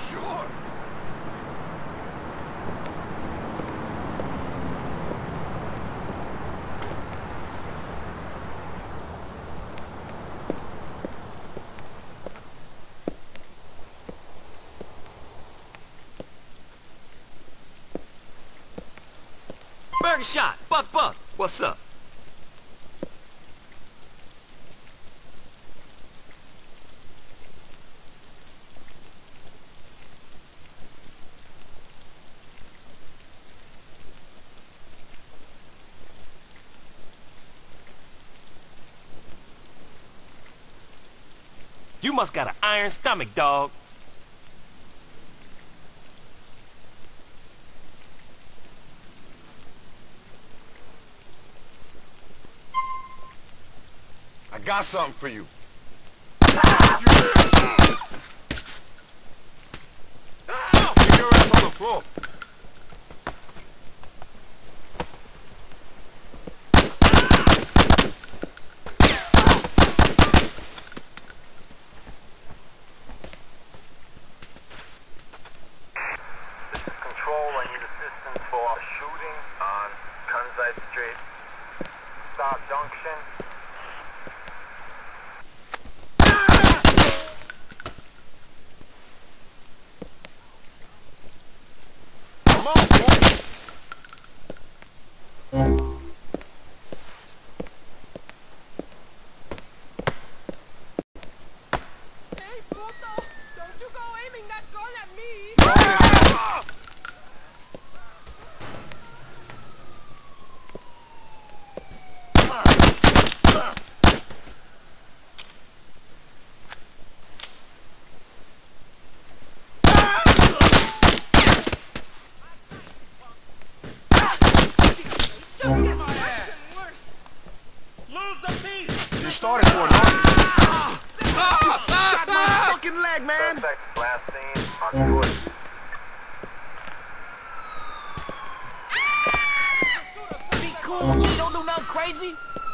Sure. Burger shot. Buck. What's up? You must got an iron stomach, dog. I got something for you. Get your ass on the floor. This is Control. I need assistance for a shooting on Kansai Street, South Junction. Come on, boy. Hey, puto! Don't you go aiming that gun at me! Just gets worse and worse! Lose the piece. You started for it, huh? Shot my fucking leg, man. Suspect last seen on foot. Be cool, G. Don't do nothing crazy.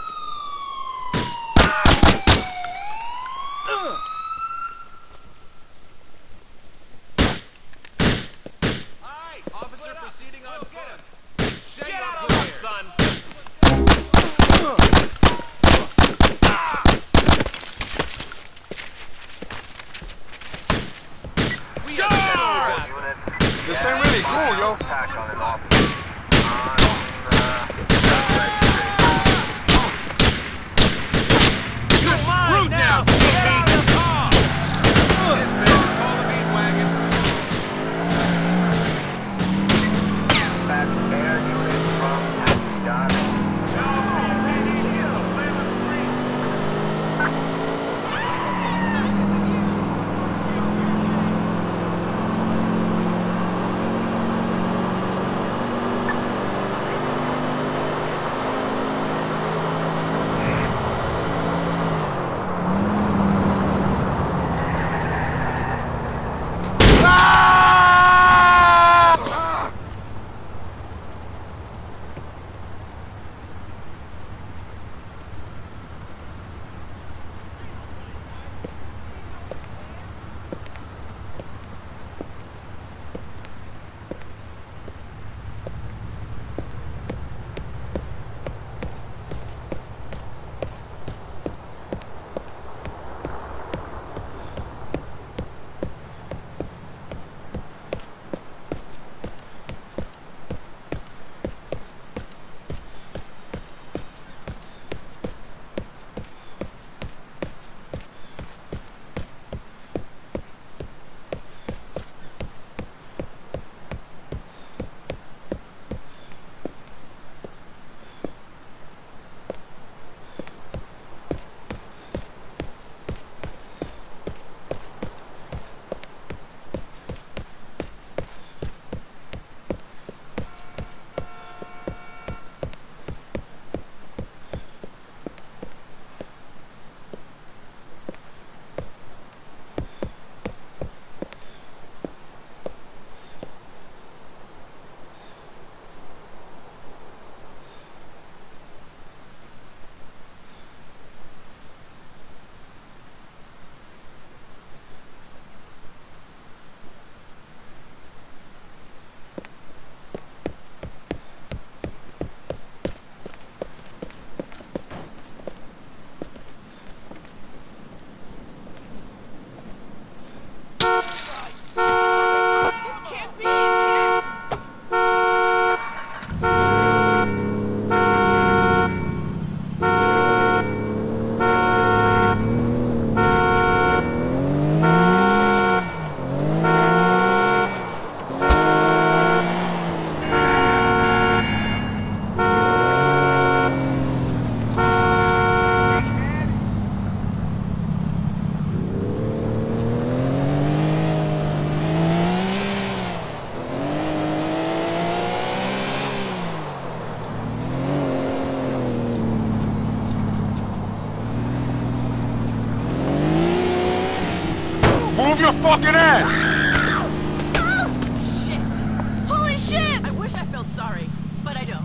Alright, officer proceeding on foot. Get out of here, son. Charge! Unit. This ain't really cool, yo. Attack on an officer. On Kansai Street. You're screwed now. Get out of the car. Dispatch, call the meat wagon. Back air unit from Ghana. fucking ass! Oh, shit. Holy shit! I wish I felt sorry, but I don't.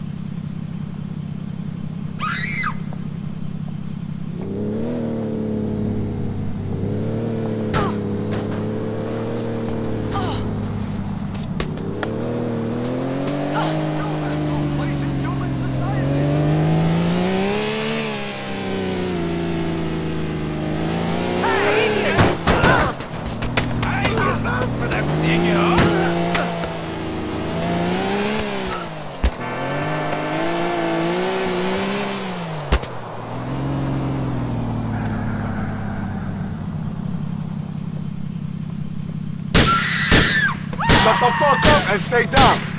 Shut the fuck up and stay down.